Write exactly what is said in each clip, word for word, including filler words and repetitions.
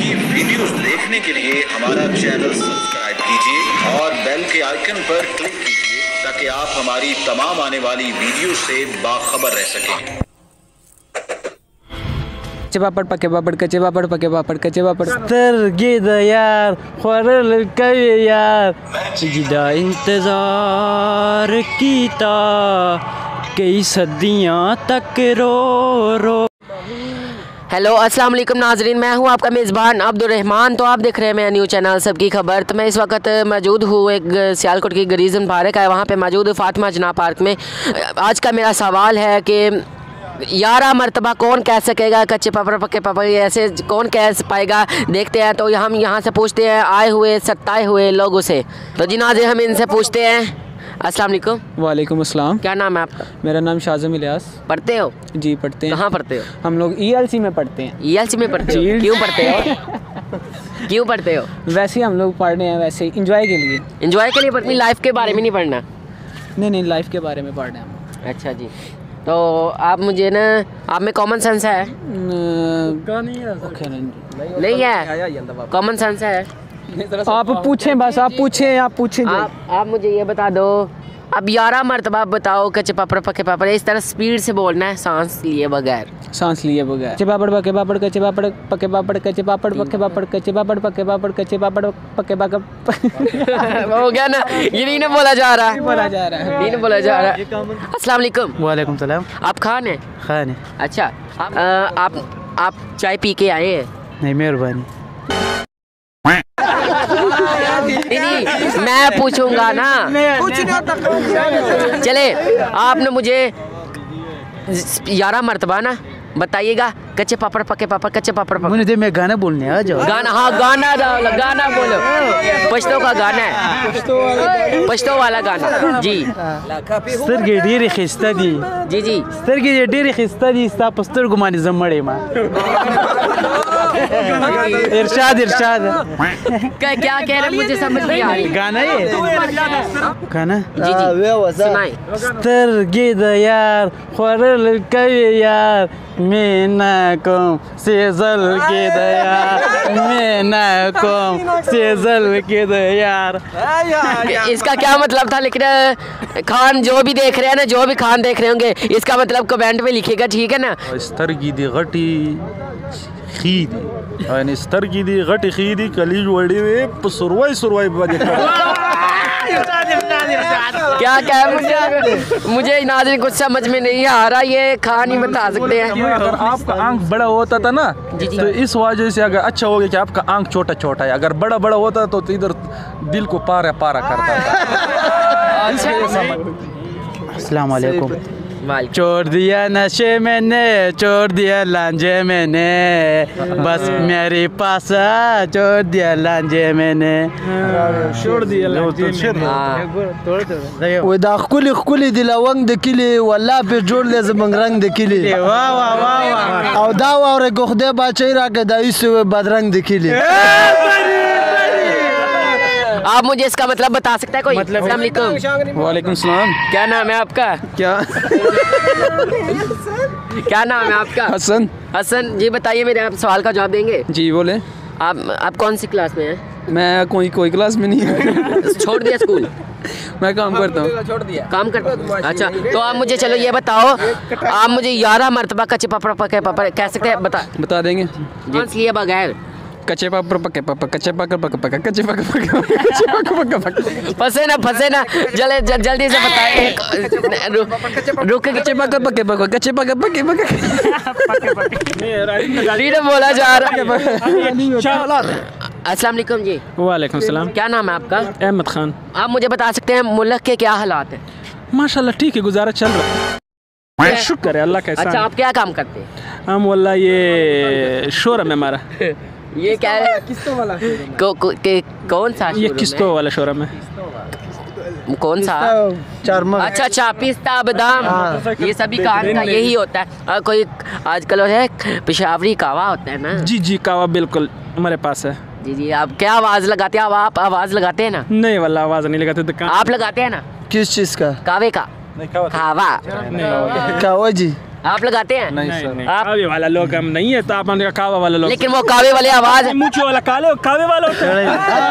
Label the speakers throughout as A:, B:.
A: की वीडियोस देखने के लिए हमारा चैनल सब्सक्राइब कीजिए और बेल के आइकन पर क्लिक कीजिए ताकि आप हमारी तमाम आने वाली वीडियो से बाखबर रह सकें।
B: कच्चे पापड़ पके पापड़ कच्चे पापड़ पके पापड़ कच्चे पापड़
C: سترګې د یار خوړل کوي یار جدا इंतजार कीता कई सदियां तक रो रो।
D: हेलो अस्सलाम वालेकुम नाजरीन, मैं हूं आपका मेज़बान अब्दुर्रहमान। तो आप देख रहे हैं मेरा न्यूज़ चैनल सबकी खबर। तो मैं इस वक्त मौजूद हूं एक सियालकोट की गरीजन पार्क है, वहां पे मौजूद हूं फातिमा जना पार्क में। आज का मेरा सवाल है कि ग्यारह मरतबा कौन कह सकेगा कच्चे पापड़ पके पापड़, ऐसे कौन कह पाएगा। देखते हैं। तो हम यहाँ से पूछते हैं आए हुए सत्ताए हुए लोगों से। तो जी नाज़रीन हम इनसे पूछते हैं। अस्सलाम वालेकुम।
B: वालेकुम अस्सलाम।
D: क्या नाम है आपका?
B: मेरा नाम शाज़म इलियास।
D: पढ़ते हो?
B: जी पढ़ते हैं।
D: कहाँ पढ़ते हो?
B: हम लोग ई एल सी में पढ़ते हैं।
D: ई एल सी में पढ़ते हो? क्यों पढ़ते हो? क्यों पढ़ते हो?
B: वैसे ही हम लोग पढ़ रहे हैं, वैसे इंजॉय के लिए।
D: इंजॉय के लिए पढ़नी, लाइफ के बारे में नहीं पढ़ना?
B: नहीं नहीं, लाइफ के बारे में पढ़ रहे हैं हम।
D: अच्छा जी। तो आप मुझे ना, आप में कॉमन सेंस है? नहीं है कॉमन सेंस है?
B: आप पूछें, बस आप पूछें, आप पूछें।
D: आप आप मुझे ये बता दो, अब ग्यारह मरतबा बताओ कच्चे पापड़ पके पापड़। इस तरह स्पीड से बोलना है, सांस लिए बगैर।
B: सांस लिए बगैर। कच्चे पापड़ पके पापड़ कच्चे पापड़ पके पापड़ कच्चे पापड़ पके पापड़ कच्चे पापड़ पके पापड़ कच्चे पापड़ पके पापड़।
D: हो गया ना, ये नहीं ना बोला जा रहा है।
B: बोला जा रहा है,
D: नहीं ना बोला जा रहा है। अस्सलाम वालेकुम।
C: वालेकुम सलाम।
D: आप खान है?
C: खान है।
D: अच्छा आप आ, आप आप चाय पी के आए हैं?
C: नहीं मेहरबानी।
D: नहीं मैं पूछूंगा ना। चले आपने मुझे ग्यारह मरतबा ना बताइएगा कच्चे पापड़ पके पापड़ कच्चे पापड़ पके।
C: मुझे मैं गाना बोलने आ जाओ।
D: गाना? हाँ गाना गाना बोलो। पश्तो का गाना है, पश्तो वाला गाना जी।
C: سترګې ډېرې ښایسته دي।
D: जी जी
C: سترګې دې ډېرې ښایسته دي، ستا په سترګو باندې زه مړ یم। ارشاد ارشاد
D: क्या क्या कह रहे हैं मुझे समझ नहीं आ रही।
C: गाना ये गाना
D: जी जी सुनाए।
C: سترګې د یار خوړل کوي یار مینا کوم سیزل کې د یار مینا کوم سیزل کې د یار।
D: इसका क्या मतलब था? लेकिन खान जो भी देख रहे हैं ना, जो भी खान देख रहे होंगे, इसका मतलब कमेंट में लिखिएगा, ठीक है ना।
E: سترګې دي غټي خیدی یعنی سترګې دي غټي خیدی کلیج وړي وي په سروای سروای باندې
D: क्या क्या है मुझे मुझे नाज़रीन कुछ समझ में नहीं आ रहा। ये खान ही बता सकते हैं।
E: अगर आपका आंख बड़ा होता था ना तो इस वजह से अगर अच्छा हो गया कि आपका आंख छोटा छोटा है। अगर बड़ा बड़ा होता तो इधर दिल को पारा पारा करता था।
C: अस्सलाम वालेकुम। छोड़ दिया नशे मैंने, छोड़ दिया लांझे मैंने, बस मेरे पास छोड़ दिया लांझे मैंने, छोड़ दिया
F: و دا خکلی خکلی دی لونګ د کلی والله په جوړ لې زمنګ رنگ د کلی
C: वाह वाह वाह
F: او دا وره ګخده باچې راګه د ایسو بدرنګ د کلی।
D: आप मुझे इसका मतलब बता सकता है कोई? मतलब
B: वालेकुम सलाम।
D: क्या नाम है आपका?
B: क्या
D: क्या नाम है आपका?
B: हसन।
D: हसन जी बताइए, मेरे आप सवाल का जवाब देंगे?
B: जी बोले।
D: आप आप कौन सी क्लास में हैं?
B: मैं कोई कोई क्लास में नहीं।
D: छोड़ दिया स्कूल?
B: मैं काम करता हूँ। छोड़ दिया
D: काम करता हूँ। अच्छा तो आप मुझे चलो ये बताओ, आप मुझे ग्यारह मरतबा कच्चे पापड़ पके पापड़ कह सकते हैं? बता
B: बता देंगे।
D: सांस लिए बगैर।
B: कच्चे पापड़ पके पापड़ कच्चे पापड़ पके पके कच्चे पापड़ पके कच्चे पापड़ पके।
D: फंसे ना फंसे ना, जल्दी जल्दी से बताइए। रुक कच्चे पापड़ पके पके कच्चे पापड़ पके पके बोला जा रहा है। अस्सलाम वालेकुम जी।
B: वालेकुम सलाम।
D: क्या नाम है आपका?
B: अहमद खान।
D: आप मुझे बता सकते हैं मुल्क के क्या हालात हैं?
B: माशाल्लाह ठीक है, गुजारा चल रहा है, शुक्र है अल्लाह का।
D: अच्छा आप क्या काम करते हैं?
B: हम वल्ला ये शोरूम है हमारा।
D: ये क्या है? किस्तों वाला को, को, के, कौन सा?
B: ये किस्तों वाला शोरूम है।
D: कौन सा? अच्छा अच्छा पिस्ता बादाम, ये सभी कान का यही होता है। आ, कोई आजकल है पेशावरी कावा होता है ना?
B: जी जी कावा बिल्कुल हमारे पास है।
D: जी जी आप क्या आवाज़ लगाते हैं? आप आवाज़ लगाते हैं ना?
B: नहीं वाला आवाज़ नहीं लगाते दुकान।
D: आप लगाते हैं ना?
F: किस चीज़ का?
D: कावे का? कावा
F: कावा जी
D: आप लगाते हैं?
E: नहीं सर।
D: आप
G: कावे वाला लोग हम नहीं है, तो आप हमने कावा वाला लोग।
D: लेकिन वो कावे वाले आवाज
G: मुझे वाला काले कावे वाला होता है।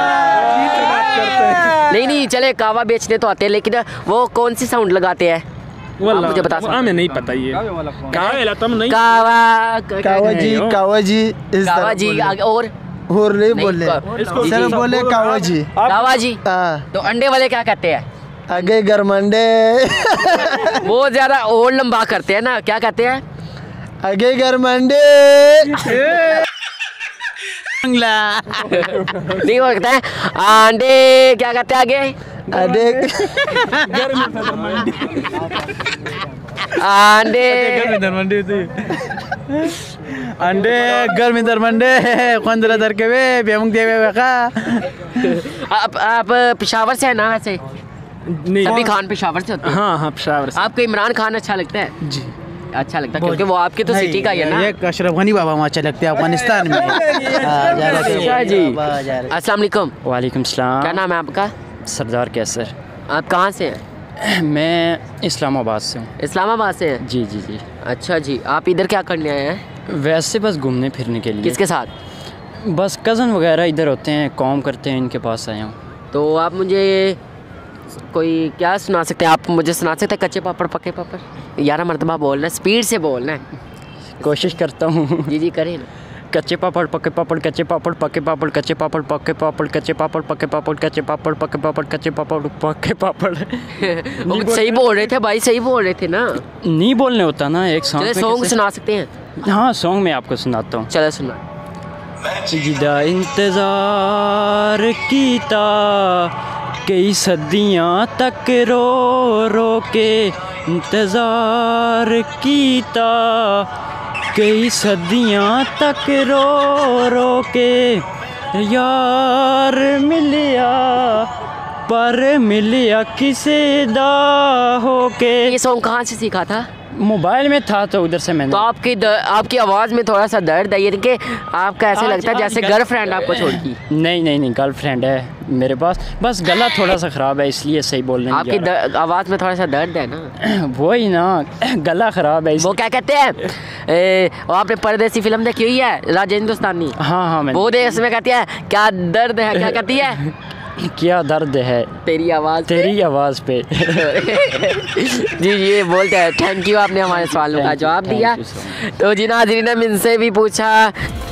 D: नहीं नहीं चले, कावा बेचने तो आते हैं, लेकिन वो कौन सी साउंड लगाते हैं?
G: वाला
D: मुझे बता सकते?
G: हमें नहीं पता ये कावे वाला तुम नहीं।
D: कावा
F: कावा जी कावा जी इस
D: कावा
F: तरह
D: जी
F: बोले।
D: आगे और
F: और नहीं
D: नहीं,
F: बोले
D: इसको-
F: सर बोले कावा जी।
D: कावा जी।
F: हाँ
D: तो अंडे वाले क्या कहते हैं?
F: आगे गरमंडे
D: वो ज्यादा और लंबा करते हैं ना, क्या कहते हैं?
F: आगे गरमंडे
D: नहीं वो कहते हैं अंडे, क्या कहते हैं आगे?
F: अडे
D: अंडे
C: अंडे गर्मी दरमंडे कंदरा दर के वे बेमुंग देवे का।
D: आप आप पेशावर से है ना? वैसे
G: नहीं।
D: सभी खान पेशावर से होते हैं।
G: हाँ हाँ पेशावर से।
D: आपको इमरान खान अच्छा लगता है?
C: जी
D: अच्छा लगता है क्योंकि वो आपकी तो सिटी का ही है ना।
C: एक अशरफ गनी बाबा वहाँ अच्छा लगते हैं अफगानिस्तान में। हाँ, जा रहा है।
D: अच्छा जी।
C: बाबा जा रहा है।
D: अस्सलाम वालेकुम।
H: वालेकुम सलाम।
D: क्या नाम है आपका?
H: सरदार कैसर।
D: आप कहाँ से हैं?
H: मैं इस्लामाबाद से हूँ।
D: इस्लामाबाद से हैं?
H: जी जी जी।
D: अच्छा जी, आप इधर क्या करने आए हैं?
H: वैसे बस घूमने फिरने के लिए।
D: किसके साथ?
H: बस कज़न वगैरह इधर होते हैं, कॉम करते हैं, इनके पास आया हूँ।
D: तो आप मुझे कोई क्या सुना सकते हैं? आप मुझे सुना सकते हैं कच्चे पापड़ पक्के पापड़? ग्यारह मरतबा बोलना है, स्पीड से बोलना है।
H: कोशिश करता हूँ।
D: जी जी करें ना।
H: कच्चे पापड़ पक्के पापड़ कच्चे पापड़ पक्के पापड़ कच्चे पापड़ पक्के पापड़ कच्चे पापड़ पक्के पापड़ कच्चे पापड़ पक्के पापड़ कच्चे पापड़ पक्के पापड़।
D: वो सही बोल रहे थे भाई, सही बोल रहे थे ना।
H: नहीं बोलने होता ना एक
D: चले
H: सॉन्ग।
D: सॉन्ग सुना सकते हैं?
H: हाँ सॉन्ग मैं आपको सुनाता हूँ।
D: चलो सुना।
H: जिदा इंतज़ार कीता कई सदियाँ तक रो रो के, इंतज़ार कीता कई सदियाँ तक रो रो के, यार मिलिया पर मिलिया किसे दा हो के।
D: ये सॉन्ग कहाँ से सीखा था?
H: मोबाइल में था तो उधर से मैंने।
D: तो आपकी द, आपकी आवाज़ में थोड़ा सा दर्द है, यानी कि आपका ऐसे
H: आज-
D: लगता है
H: आज
D: जैसे
H: गर्ल-
D: गर्लफ्रेंड आपको छोड़ दी।
H: नहीं नहीं नहीं गर्लफ्रेंड है मेरे पास, बस गला थोड़ा सा ख़राब है इसलिए सही बोलने नहीं
D: आपकी
H: जा रहा।
D: द- आवाज़ में थोड़ा सा दर्द है ना।
H: वही ना गला ख़राब है
D: वो
H: इसलिए।
D: क्या कहते हैं, ए, वो आपने परदेसी फिल्म देखी हुई है राज हिंदुस्तानी?
H: हाँ हाँ मैंने।
D: वो दे इसमें कहती है क्या दर्द है, क्या कहती है?
H: क्या दर्द है
D: तेरी आवाज़ पे।
H: तेरी आवाज़ पे।
D: जी ये बोलते हैं। थैंक यू, आपने हमारे सवालों का जवाब दिया।
H: Thank you so much.
D: तो जी नाज़रीन ने इनसे भी पूछा